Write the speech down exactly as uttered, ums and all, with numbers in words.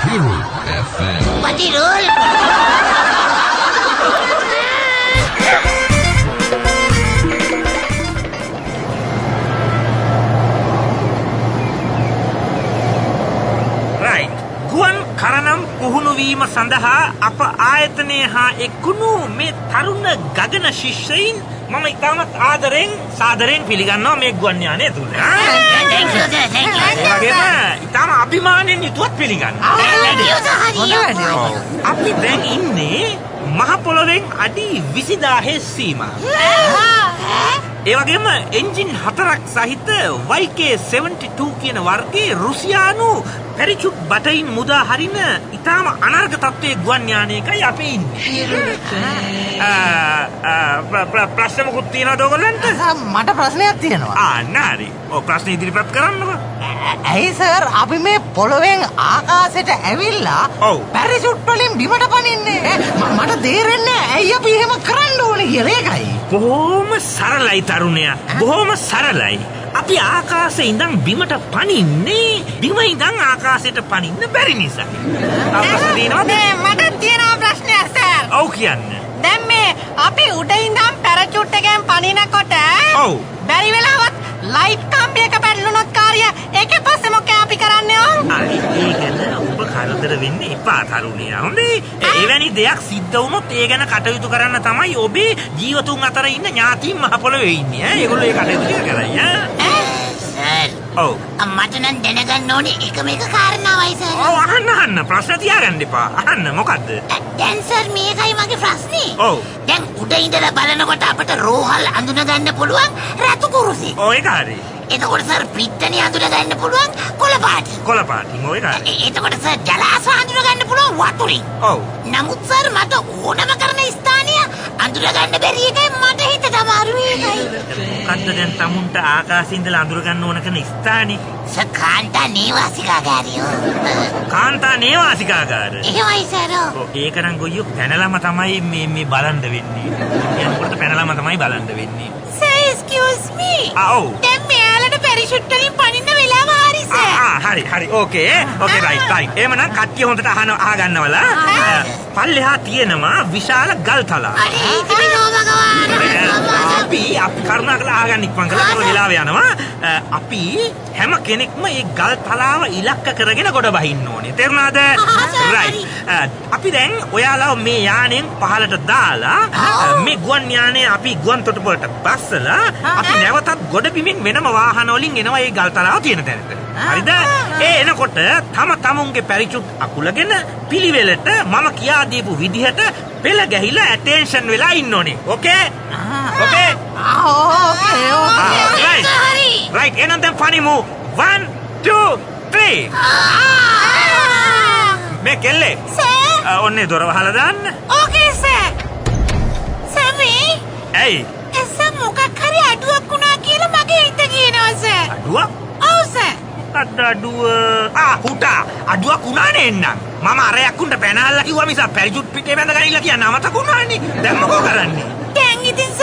Hiru F M Pati Roll. Right. ගුවන් කරනම් පුහුණු වීම සඳහා අප ආයතනයේ හා එක්ුණු මේ තරුණ ගගන ශිෂ්‍යයින් මම ඉතාමත් ආදරෙන් සාදරෙන් පිළිගන්නවා මේ ගුවන් යානය තුල. Thank you sir. Thank you. ඒ වගේම ඉතාම අභිමාණයෙන් යුතුවත් පිළිගන්නවා. Thank you sir. අපි දැන් ඉන්නේ මහ පොළොවෙන් අඩි විසිදාහේ සීමා. ඒ වගේම එන්ජින් හතරක් සහිත Y K seventy-two කියන වර්ගයේ රුසියානු පැරිචුට් බටයින් මුදා හරින ඉතාම අනර්ග තත්ත්වයේ ගුවන් යානයකයි අපි ඉන්නේ. ප්‍රශ්න මොකුත් තියෙනවද ඔයගොල්ලන්ට? මට ප්‍රශ්නයක් තියෙනවා. ආ නාරි. ඔය ප්‍රශ්න ඉදිරිපත් කරන්නකෝ. ඇයි සර් අපි මේ පොළොවෙන් ආකාශයට ඇවිල්ලා පැරිචුට් වලින් බිමට පනින්නේ? මට තේරෙන්නේ ඇයි අපි එහෙම කරන්න ඕනේ කියලා ඒකයි. බොහොම සරලයි තරුණයා. බොහොම සරලයි. අපි ආකාශයේ ඉඳන් බිමට පනින්නේ බිම ඉඳන් ආකාශයට පනින්න බැරි නිසා. අවශ්‍ය තියෙනවද? මට තියෙනවා ප්‍රශ්නයක් සර්. ඔව් කියන්න. දැන් මේ අපි උඩ ඉඳන් පැරචුට් එකෙන් පනිනකොට ඔව් බැරි වෙලාවත් ලයිට් කම්බියක පැටලුනොත් කාර්යය ඒකේ පස්සේ මොකද අපි කරන්නේ ඕ? අයි ඒ ගැන ඔබ කරදර වෙන්න එපා තරුණයා. හොඳේ. එවැනි දෙයක් සිද්ධ වුණොත් ඒ ගැන කටයුතු කරන්න තමයි ඔබේ ජීවතුන් අතර ඉන්න ඥාතීන් මහ පොළොවේ ඉන්නේ. ඈ ඒගොල්ලෝ ඒ කටයුතු ටික කරයි ඈ. Sir. ඔව්. මට නම් දැනගන්න ඕනේ එකම එක කාරණාවයි සර්. ඔව් අහන්න අහන්න ප්‍රශ්න තියාගන්න එපා. අහන්න මොකද්ද? දැන් සර් මේකයි මගේ ප්‍රශ්නේ. ඔව්. දැන් උඩ ඉඳලා බලනකොට අපට රෝහල් අඳුන ගන්න පුළුවන් රතු කුරුසි. ඔව් ඒක හරි. එතකොට සර් පිට්ටනිය අඳුන ගන්න පුළුවන් කොළ පාටි. කොළ පාටි. ඔව් ඒක හරි. එතකොට සර් ජලාශ අඳුන ගන්න පුළුවන් වතුරින්. ඔව්. නමුත් සර් මට ඕනම කරන ස්ථානය අඳුන ගන්න බැරි එකයි මට හිතට අමාරු එකයි. මොකද්ද දැන් තමුන්ට ආකාශයේ ඉඳලා අඳුර ගන්න ඕන කරන ස්ථානේ? සර් කාන්තා නේවාසිකාගාරියෝ. කාන්තා නේවාසිකාගාර. එහෙමයි සර්. ඔව් ඒකනම් ගොයියෝ පැනලම තමයි මේ මේ බලන්න වෙන්නේ. එනකොට පැනලම තමයි බලන්න වෙන්නේ. Sir, excuse me. ආ ඔව්. දැන් මෙයාලට පැරිෂුට් වලින් පනින්න වෙලාව හරි සර්. ආ හරි හරි ඕකේ ඕකේ රයිට් රයිට්. එහෙමනම් කට්ටිය හොඳට අහන අහගන්නවලා. පල්ලෙහා තියෙනවා විශාල ගල්තලා. අනේ ඉතිවිනෝ භගවාන. අපි අපි කරුණාකරලා අහගන්න ඉක්මන් කරලා පොර වෙලාව යනවා. අපි හැම කෙනෙක්ම මේ ගල්තලාව ඉලක්ක කරගෙන ගොඩ බහින්න ඕනේ. තේරුණාද? රයිට්. අපි දැන් ඔයාලා මේ යානෙන් පහලට දාලා මේ ගුවන් යානය අපි ගුවන් තොටුපළට බස්සලා අපි නැවතත් ගොඩ බිමින් වෙනම වාහන වලින් එනවා මේ ගල්තලාව තියෙන තැනට. හරිද? ඒ එනකොට තම තමුන්ගේ පැරිචුට් අකුලගෙන පිළිවෙලට මම කියා දීපු විදිහට පෙළ ගැහිලා ඇටෙන්ෂන් වෙලා ඉන්න ඕනේ. Okay? Okay? Okay okay. Right. Right. එහෙනම් දැන් පනිමු. one two three. මේ කෙල්ලේ. සර්. ඔන්නේ දොර වහලා දාන්න. ඕකේ සර්. සර් මේ ඇයි? එස මොකක් හරි අඩුවක් වුණා කියලා මගේ හිත කියනවා සර්. අඩුවක්? ඔව් සර්. අඩුව ආ හුටා අඩුවක් උනානේ එන්නම්. මම අරයක් උන්ට පැනහල්ලා කිව්වා මිස පැරිචුට් පිටේ බැඳ ගනින්න කියන අමතක උනානේ. දැන් මොකෝ කරන්නේ? දැන් ඉතින්